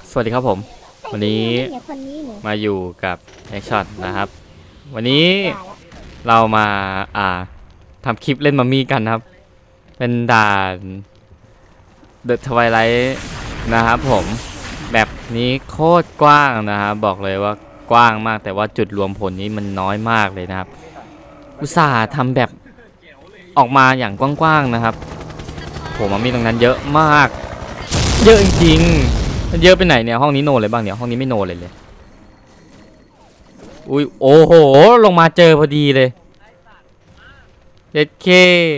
สวัสดีครับผมวันนี้มาอยู่กับแอคช็อตนะครับวันนี้เรามาทำคลิปเล่นมัมมี่กันครับเป็นด่านเดอะทไวไลท์นะครับผมแบบนี้โคตรกว้างนะครับบอกเลยว่ากว้างมากแต่ว่าจุดรวมผลนี้มันน้อยมากเลยนะครับอุตส่าห์ทำแบบออกมาอย่างกว้างๆนะครับผมมัมมี่ตรงนั้นเยอะมากเยอะจริงๆมันเยอะไปไหนเนี่ยห้องนี้โนเลยบ้างเนี่ยห้องนี้ไม่โนเลยอุ้ยโอ้โหลงมาเจอพอดีเลยเจ็ดเค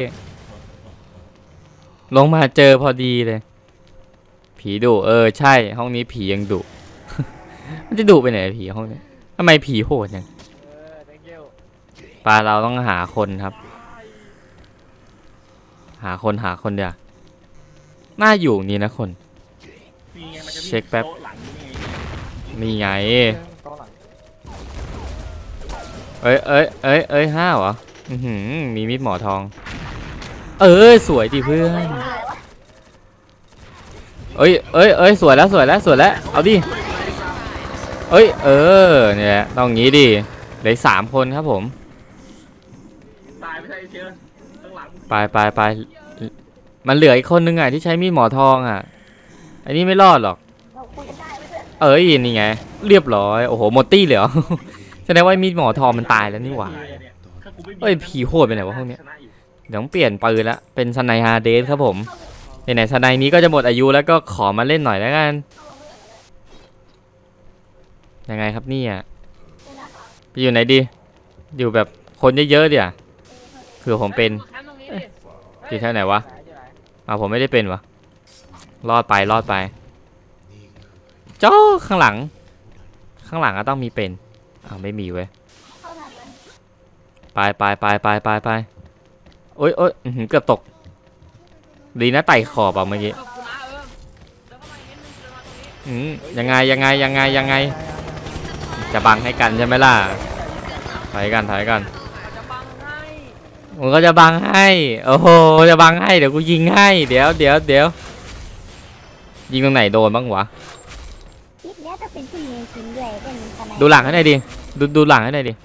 ลงมาเจอพอดีเลยผีดุใช่ห้องนี้ผียังดุ มันจะดุไปไหนผีห้องนี้ทำไมผีโหดอย่างปลาเราต้องหาคนครับหาคนเดียวน่าอยู่นี่นะคนเช็คแป๊บนี่ไงห้าวเหรอมีมีดหมอทองสวยดิเพื่อนสวยแล้วเอาดิเนี่ยต้องงี้ดิเหลือ3 คนครับผมไปมันเหลืออีกคนนึงอ่ะที่ใช้มีดหมอทองอ่ะอันนี้ไม่รอดหรอกนี่ไงเรียบร้อยโอ้โหหมดตี้เลยเหรอแสดงว่ามีดหมอทองมันตายแล้วนี่หว่าผีโหดไปไหนวะห้องนี้เดี๋ยวต้องเปลี่ยนปืนละเป็นสไนฮาร์เดสครับผมไหนสไนนี้ก็จะหมดอายุแล้วก็ขอมาเล่นหน่อยแล้วกันยังไงครับนี่ไปอยู่ไหนดีอยู่แบบคนเยอะๆเดี๋ยวเผื่อผมเป็นอยู่แถวไหนวะผมไม่ได้เป็นวะรอดไปจ้อข้างหลังก็ต้องมีเป็นไม่มีเว้ยไปโอ๊ยเกือบตกดีนะไต่ขอบเมื่อกี้ยังไงจะบังให้กันใช่ไหมล่ะถอยกันผมก็จะบังให้โอ้โหจะบังให้เดี๋ยวกูยิงให้เดี๋ยวยิงตรงไหนโดนบ้างวะดูหลังให้หน่อยดิดูหลังให้หน่อยดิ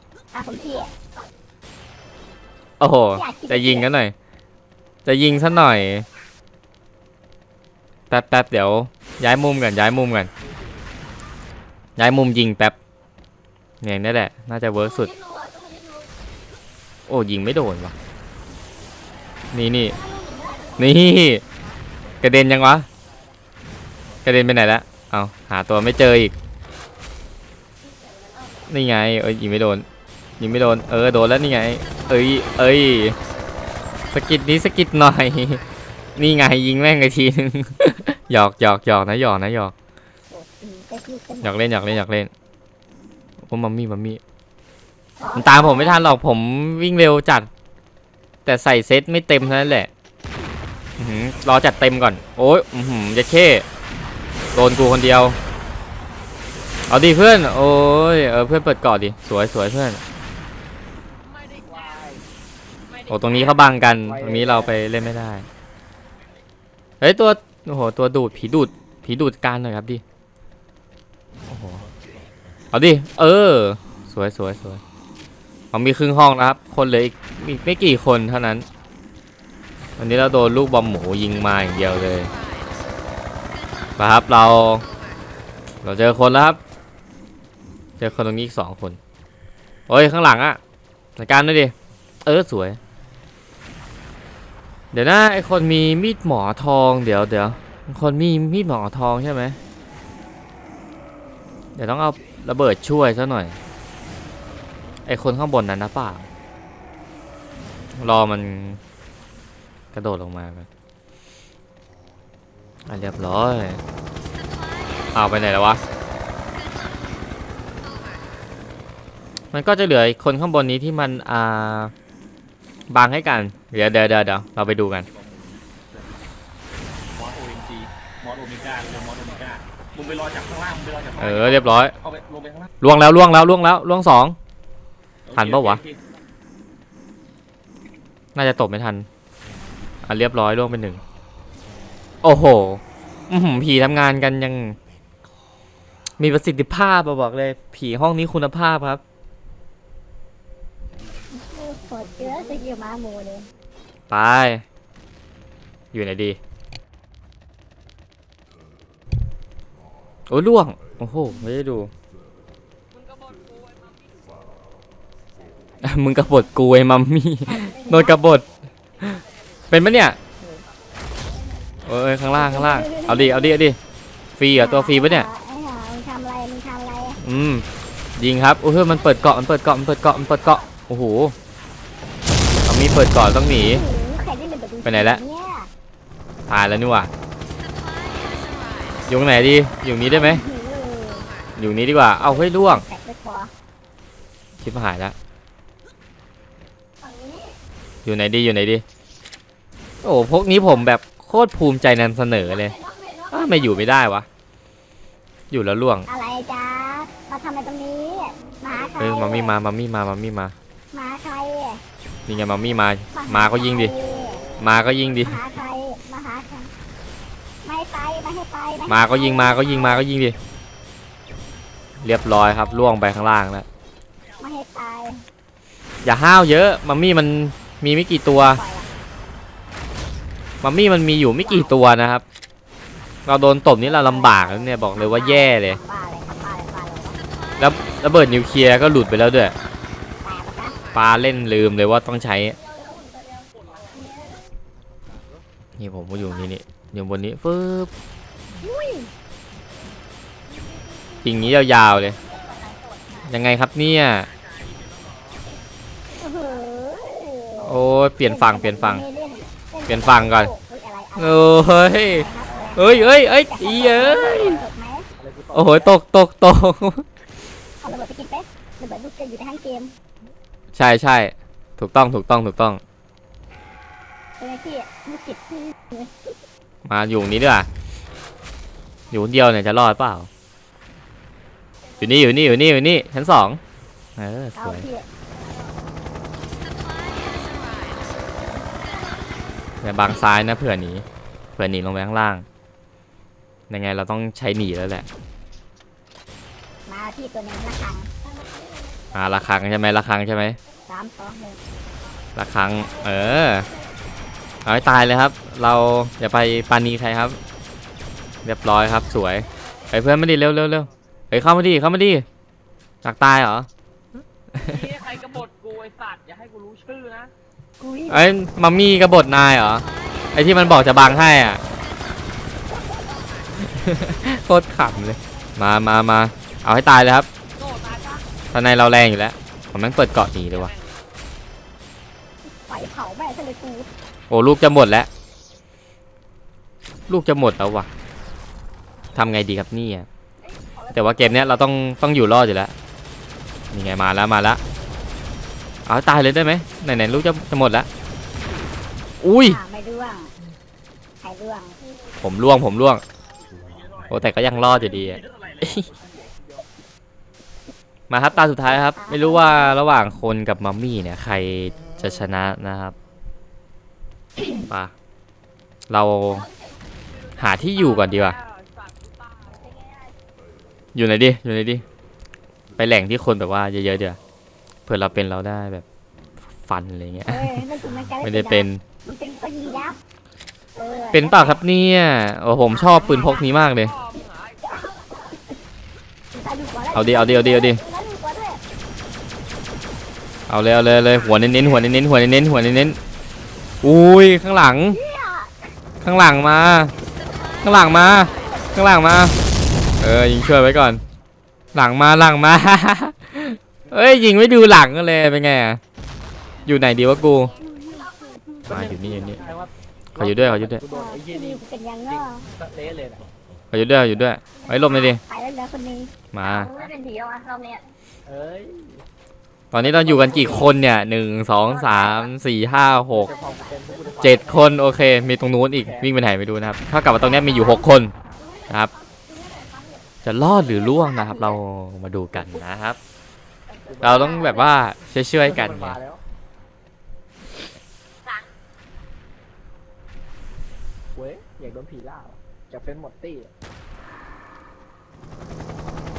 โอ้โหจะยิงกันหน่อยจะยิงซะหน่อยแป๊บเดี๋ยวย้ายมุมยิงแป๊บเนี่ยนี่แหละน่าจะเวิร์กสุดโอ้ยิงไม่โดนวะนี่กระเด็นยังวะกระเด็นไปไหนแล้วเอาหาตัวไม่เจออีกนี่ไงยิงไม่โดนโดนแล้วนี่ไงสกิดนี้สกิดหน่อยนี่ไงยิงแม่งไอทีนึงหยอกนะหยอกเล่นโอ้มัมมี่มันตามผมไม่ทันหรอกผมวิ่งเร็วจัดแต่ใส่เซตไม่เต็มเท่านั้นแหละรอจัดเต็มก่อนโอ้ยจะเข้โดนกูคนเดียวเอาดิเพื่อนโอ้ยเพื่อนเปิดเกาะดิสวยเพื่อนโอ้ตรงนี้เขาบังกันตรงนี้เราไปเล่นไม่ได้ตัวโอ้โหตัวดูดผีดูดการหน่อยครับดิโอ้โหเอาดิสวยเขามีครึ่งห้องนะครับคนเหลืออีกไม่กี่คนเท่านั้นวันนี้เราโดนลูกบอมหมูยิงมาอย่างเดียวเลยนะครับเราเจอคนแล้วครับเจอคนตรงนี้อีก2 คนโอ้ยข้างหลังจัดการด้วยดิสวยเดี๋ยวนะไอคนมีมีดหมอทองเดี๋ยวคนมีมีดหมอทองใช่ไหมเดี๋ยวต้องเอาระเบิดช่วยซะหน่อยไอคนข้างบนนั้นนะเปล่ารอมันกระโดดลงมากันเรียบร้อยเอาไปไหนแล้ววะมันก็จะเหลือคนข้างบนนี้ที่มันบังให้กันเดี๋ยวเราไปดูกันมอสโอเมก้ามึงไปรอจากข้างล่างเรียบร้อยล่วงแล้ว2ทันปะวะน่าจะตบไม่ทันเรียบร้อยล่วงไป1โอ้โหผีทำงานกันยังมีประสิทธิภาพบอกเลยผีห้องนี้คุณภาพครับโหดเยอะสกิลม้าหมูเลยไปอยู่ไหนดีโอ้ล่วงโอ้โหไม่ได้ดู มึงกบฏกูไอ้มัมมี่โดนกบฏเป็นปะเนี่ยเอ้ยข้างล่างเอาดิฟรีเหรอตัวฟรีปะเนี่ยมึงทำอะไรยิงครับโอ้เฮ้ยมันเปิดเกาะโอ้โหมัมมี่เปิดเกาะต้องหนีไปไหนแล้วตายแล้วนี่ว่ะอยู่ไหนดีอยู่นี้ได้ไหมอยู่นี้ดีกว่าเอาเฮ้ยล่วงชิบหายแล้วอยู่ไหนดีโอ้พวกนี้ผมแบบโคตรภูมิใจนำเสนอเลยไม่อยู่ไม่ได้วะอยู่แล้วล่วงอะไรจ๊ะมาทำอะไรตรงนี้มาใครมัมมี่มามาใครนี่ไงมัมมี่มาก็ยิงดิมาก็ยิงดิมาใครมาหาใครไม่ไปไม่ให้ไปมาก็ยิงดิเรียบร้อยครับล่วงไปข้างล่างแล้วไม่ให้ไปอย่าห้าวเยอะมัมมี่มันมีไม่กี่ตัวมัมมี่มันมีอยู่ไม่กี่ตัวนะครับเราโดนตบนี่เราลำบากแล้วเนี่ยบอกเลยว่าแย่เลยแล้วระเบิดนิวเคลียร์ก็หลุดไปแล้วด้วยปาเล่นลืมเลยว่าต้องใช้นี่ผมก็อยู่นี่อยู่บนนี้ฟึบปิงนี้ยาวๆเลยยังไงครับเนี่ยโอ้เปลี่ยนฝั่งก่อนโอ้ยเอ้ยโอ้โหตกเอาระเบิดไปกินเป๊ะระเบิดลูกเกมอยู่ในทั้งเกมใช่ถูกต้องเป็นไงพี่ลูกจิตพี่มาอยู่นี้ด้วยอยู่เดียวเนี่ยจะรอดเปล่าอยู่นี่ชั้น2สวยแต่บางซ้ายนะเผื่อหนีลงไปข้างล่างยังไงเราต้องใช้หนีแล้วแหละมาที่ตัวนึงระฆังระฆังใช่ไหม 3 2 1 ระฆังเอาให้ตายเลยครับเราอย่าไปปานีใครครับเรียบร้อยครับสวยไปเพื่อนไม่ดีเร็วไปเข้ามาดิอยากตายเหรอใครกบฏกูไอ้สัตว์อย่าให้กูรู้ชื่อนะไอ้มัมมี่กบฏนายเหรอไอ้ที่มันบอกจะบังให้อ่ะโคตรขำเลยมาเอาให้ตายเลยครับตอนในเราแรงอยู่แล้วผมแม่งเปิดเกาะหนีเลยว่ะไฟเผาแม่เลยกูโอ้ลูกจะหมดแล้วว่ะทำไงดีครับนี่แต่ว่าเกมเนี้ยเราต้องอยู่รอดอยู่แล้วนี่ไงมาแล้วเอาตายเลยได้ไหมไหนลูกจะหมดแล้วอุ้ยไม่ร่วงใครร่วงผมร่วงโอ้แต่ก็ยังรอดอยู่ดีมาครับตาสุดท้ายครับไม่รู้ว่าระหว่างคนกับมัมมี่เนี่ยใครจะชนะนะครับป่ะเราหาที่อยู่ก่อนดีกว่าอยู่ไหนดีไปแหล่งที่คนแบบว่าเยอะๆเดี๋ยวเพื่อเราเป็นเราได้แบบฟันอะไรเงี้ยไม่ได้เป็นเป็นเปล่าครับเนี่ยโอ้ผมชอบปืนพกนี้มากเลยเอาดิเอาเลยหัวเน้นอุ้ยข้างหลังมายิงช่วยไว้ก่อนหลังมาเอ้ยยิงไม่ดูหลังกันเลยเป็นไงอยู่ไหนดีวะกูมาอยู่นี่ขออยู่ด้วยอยู่ด้วยไว้ลมเลยดิมาตอนนี้เราอยู่กันกี่คนเนี่ย1 2 3 4 5 6 7 คนโอเคมีตรงนู้นอีกวิ่งไปไหนไม่รู้นะครับถ้ากลับมาตรงนี้มีอยู่6 คนนะครับจะรอดหรือล่วงนะครับเรามาดูกันนะครับ เราต้องแบบว่าช่วยกันไงเว้ยอยากโดนผีล่าจะเป็นหมดตี้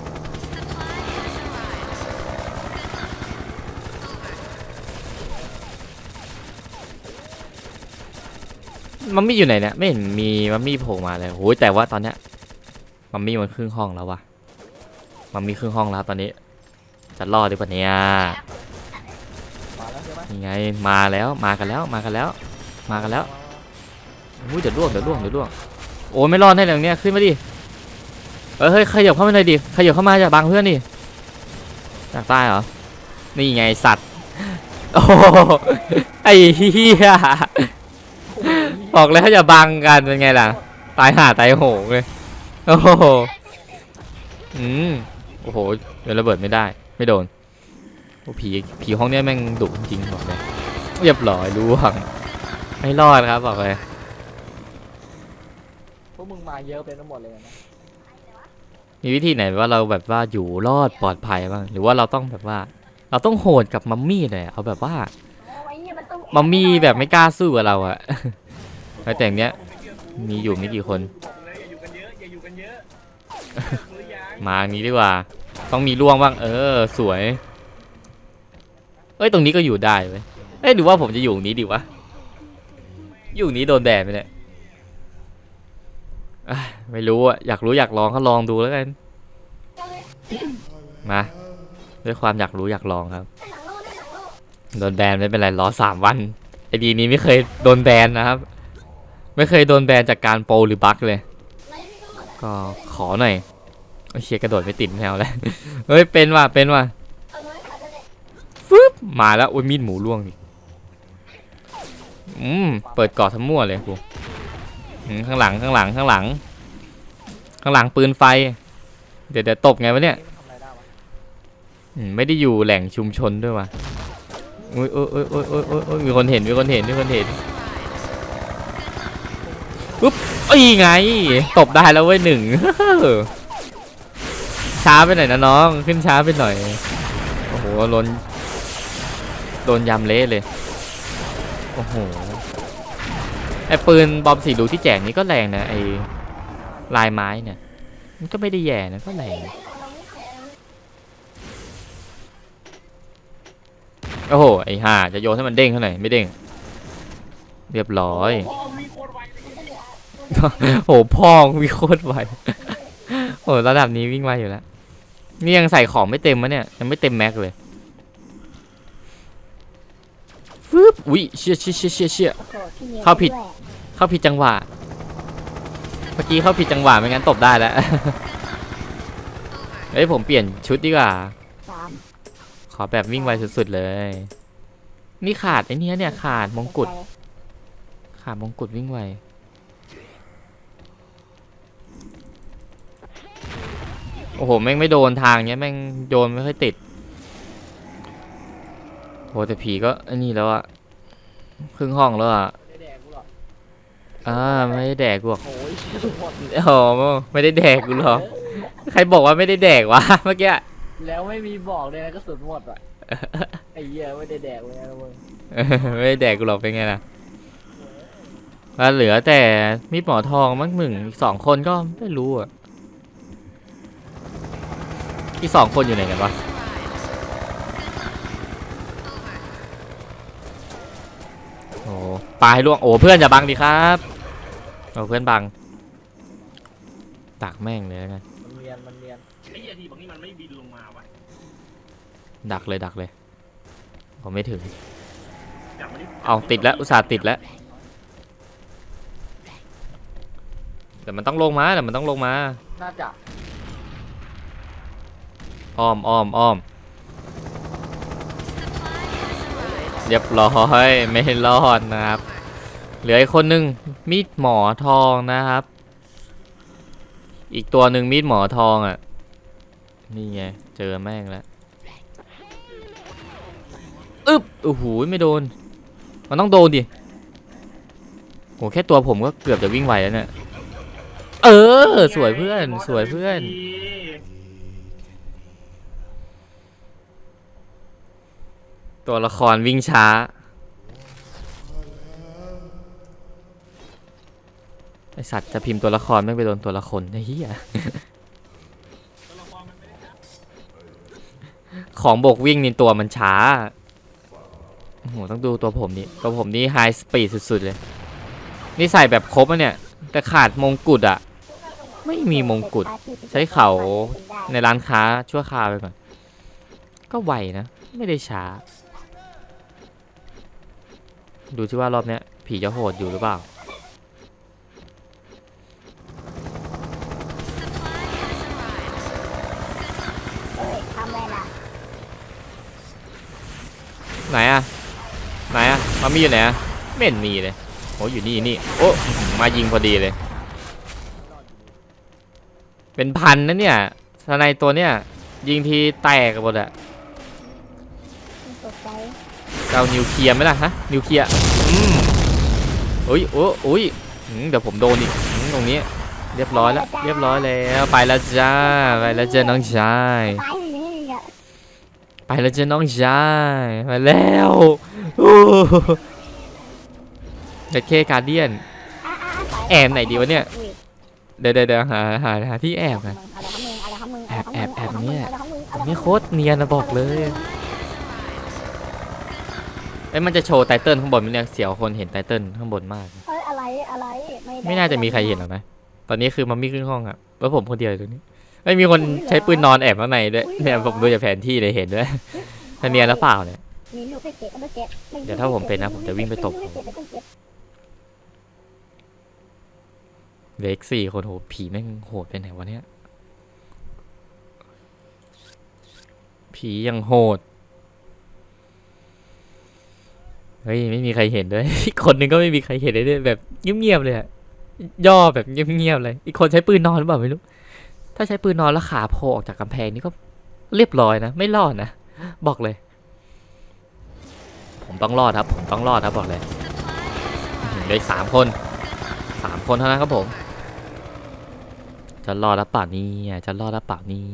มัมมี่อยู่ไหนเนี่ยไม่เห็นมีมัมมี่โผล่มาเลยโอ้ยแต่ว่าตอนเนี้ยมัมมี่มันครึ่งห้องแล้ววะมัมมี่ครึ่งห้องแล้วตอนนี้จะรอดดีกว่านี้มาแล้วใช่ไหมยังไงมาแล้วมากันแล้วมากันแล้วมากันแล้วอุ้ยเดี๋ยวล่วงเดี๋ยวล่วงเดี๋ยวล่วงโอ้ไม่รอดให้อย่างเนี้ยขึ้นมาดิเฮ้ยขยับเข้ามาหน่อยดิขยับเข้ามาอย่าบังเพื่อนดิจากใต้เหรอนี่ไงสัตว์โอ้ไอ้เหี้ยบอกแล้วอย่าบังกันเป็นไงล่ะตายห่าตายโหงเลยโอ้โหโอ้โหเดี๋ยวระเบิดไม่ได้ไม่โดนโอ้ผีห้องเนี้ยแม่งดุจริงบอกเลยเรียบร้อยล่วงไม่รอดครับบอกเลยพวกมึงมาเยอะเป็นทั้งหมดเลยนะมีวิธีไหนว่าเราแบบว่าอยู่รอดปลอดภัยบ้างหรือว่าเราต้องแบบว่าเราต้องโหดกับมัมมี่เลยเอาแบบว่ามัมมี่แบบไม่กล้าสู้กับเราอะแต่อย่างเนี้ยมีอยู่ไม่กี่คนมาอันนี้ดีกว่าต้องมีล่วงบ้างสวยเอ้ยตรงนี้ก็อยู่ได้เว้ยเอ้ยหรือว่าผมจะอยู่ตรงนี้ดีวะอยู่นี้โดนแดดไปเนี่ยไม่รู้อะอยากรู้อยากลองก็ลองดูแล้วกันมาด้วยความอยากรู้อยากลองครับโดนแบนไม่เป็นไรรอ3 วันไอดีนี้ไม่เคยโดนแบนนะครับไม่เคยโดนแบนจากการโปรหรือบั๊กเลยก็ขอหน่อยเชียร์กระโดดไม่ติดแนวแล้วเฮ้ยเป็นว่ะฟึบมาแล้วอุ้ยมีดหมูล่วงดิเปิดเกาะทั้งมั่วเลยกูข้างหลังปืนไฟเดี๋ยวตบไงวะเนี่ยไม่ได้อยู่แหล่งชุมชนด้วยวะโอ้ยมีคนเห็นปุ๊บไงตบได้แล้วเว้ย1ช้าไปหน่อยนะน้องขึ้นช้าไปหน่อยโอ้โหโดนยำเละเลยโอ้โหไอปืนบอมสีลูกที่แจกนี้ก็แรงนะไอลายไม้เนี่ยมันก็ไม่ได้แย่นะก็แรงโอ้โหไอห่าจะโยนให้มันเด้งเท่าไหร่ไม่เด้งเรียบร้อยโอ้พ่องวิ่งโคตรไวโอ้ระดับนี้วิ่งไวอยู่แล้วนี่ยังใส่ของไม่เต็มมะเนี่ยยังไม่เต็มแม็กเลยฟึบอุ้ยเชี่ยเข้าผิดจังหวะเมื่อกี้เข้าผิดจังหวะไม่งั้นตบได้แล้วเฮ้ยผมเปลี่ยนชุดดีกว่าขอแบบวิ่งไวสุดๆเลยนี่ขาดไอ้นี้เนี่ยขาดมงกุฎวิ่งไวโอ้โหแม่งไม่โดนทางเนี้ยแม่งโดนไม่ค่อยติดโหแต่ผีก็อันนี้แล้วอะครึ่งห้องแล้วอะไม่ได้แดกกูหรอกโอ้ไม่ได้แดกกูหรอกใครบอกว่าไม่ได้แดกวะเมื่อกี้แล้วไม่มีบอกเลยนะก็สุดหมดอ่ะไอ้เหี้ยไม่ได้แดกเลยนะมึงไม่ได้แดกกูหรอกเป็นไงล่ะเหลือแต่มีหมอทองมั้งมึงอีก2 คนก็ไม่รู้อ่ะอีก2 คนอยู่ไหนกันวะโอ้ปลาให้ล่วงโอ้เพื่อนอย่าบังดิครับโอ้เพื่อนบังตักแม่งเลยกันมันเนียนไอ้เหี้ยทีบางนี้มันไม่บินลงมาวะดักเลยผมไม่ถึงเอาติดแล้วอุตส่าห์ติดแล้วแต่มันต้องลงมาน่าจะอ้อมเรียบร้อยไม่รอดนะครับเหลืออีกคนนึงมีดหมอทองนะครับอีกตัวหนึ่งมีดหมอทองอ่ะนี่ไงเจอแม่งแล้วโอ้โหไม่โดนมันต้องโดนดิโหแค่ตัวผมก็เกือบจะวิ่งไหวแล้วเนี่ยสวยเพื่อนตัวละครวิ่งช้าไอสัตว์จะพิมพ์ตัวละครไม่ไปโดนตัวละครไอ้เหี้ยของบกวิ่งนี่ตัวมันช้าโอ้โหต้องดูตัวผมนี่ไฮสปีดสุดๆเลยนี่ใส่แบบครบอ่ะเนี่ยแต่ขาดมงกุฎอ่ะไม่มีมงกุฎใช้เขาในร้านค้าชั่วคราวไปก่อนก็ไวนะไม่ได้ช้าดูที่ว่ารอบเนี้ยผีจะโหดอยู่หรือเปล่าทำอะไรล่ะไหนอะไหนอะมันมีอยู่ไหนอะไม่เห็นมีเลยโอ้อยู่นี่นี่โอ้มายิงพอดีเลยเป็นพันนะเนี่ยสไนตัวเนี้ยยิงทีแตกกันหมดอะตกใจเจ้านิวเคลียร์ไหมล่ะฮะนิวเคลียร์อุ้ยโอ้อุ้ยเดี๋ยวผมโดนอีกตรงนี้เรียบร้อยแล้วเรียบร้อยแล้วไปแล้วจ้าไปแล้วจ้าน้องชายตายนี่อ่ะไปแล้วจ้าน้องชายมาแล้วโอ้เด็ดเคการเดียนแอบไหนดีวะเนี่ยเดี๋ยวหาที่แอบนะแอบเนี่ยนี่โคตรเนียนนะบอกเลยมันจะโชว์ไตเติ้ลข้างบนมั้ยเนี่ยเสียวคนเห็นไตเติ้ลข้างบนมากอะไรไม่น่าจะมีใครเห็นหรอกนะตอนนี้คือมันไม่ขึ้นห้องอะแล้วผมคนเดียวตรงนี้ไม่มีคนใช้ปืนนอนแอบข้างในด้วยเนี่ยผมดูจากแผนที่เลยเห็นด้วยทันเนียนแล้วเปล่าเนี่ยเดี๋ยวถ้าผมเป็นนะผมจะวิ่งไปตบเหลืออีก4 คนโหผีแม่งโหดไปไหนวะเนี่ยผียังโหดเฮ้ยไม่มีใครเห็นด้วยอีกคนนึงก็ไม่มีใครเห็นเลยด้วยแบบเงียบๆเลยอะย่อแบบเงียบๆเลยอีกคนใช้ปืนนอนหรือเปล่าไม่รู้ถ้าใช้ปืนนอนแล้วขาโผล่ออกจากกำแพงนี่ก็เรียบร้อยนะไม่รอดนะบอกเลยผมต้องรอดครับผมต้องรอดครับบอกเลยเหลืออีก3 คนเท่านั้นครับผมจะรอดหรือเปล่านี่จะรอดหรือเปล่านี่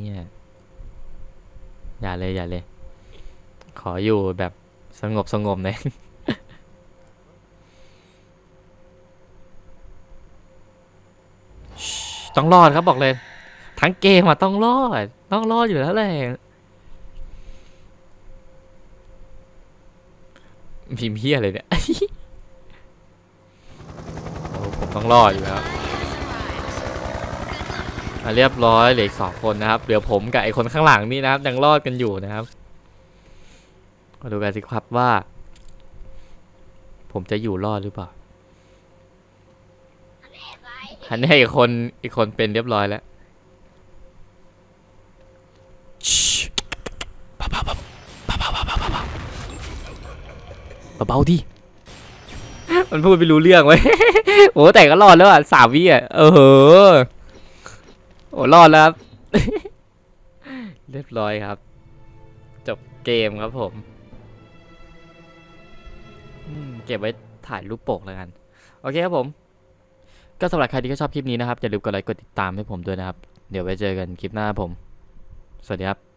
อย่าเลยขออยู่แบบสงบหน่อยต้องรอดครับบอกเลยทั้งเกมอะต้องรอดอยู่แล้วแหละพิมพ์เฮียอะไรเนี่ย โอ้ผมต้องรอดอยู่แล้วเรียบร้อยเหลืออีก2 คนนะครับเหลือผมกับไอ้คนข้างหลังนี่นะครับยังรอดกันอยู่นะครับมาดูกันสิครับว่าผมจะอยู่รอดหรือเปล่าอันนี้อีกคนเป็นเรียบร้อยแล้วเบาๆดิมันพูดไม่รู้เรื่องไว้ โอ้แต่ก็รอดแล้วอ่ะ3 วิอ่ะโอ้รอดแล้วครับ เรียบร้อยครับจบเกมครับผมเก็บไว้ถ่ายรูปปกแล้วกันโอเคครับผมก็สำหรับใครที่ชอบคลิปนี้นะครับอย่าลืมกดไลค์กดติดตามให้ผมด้วยนะครับเดี๋ยวไว้เจอกันคลิปหน้าผมสวัสดีครับ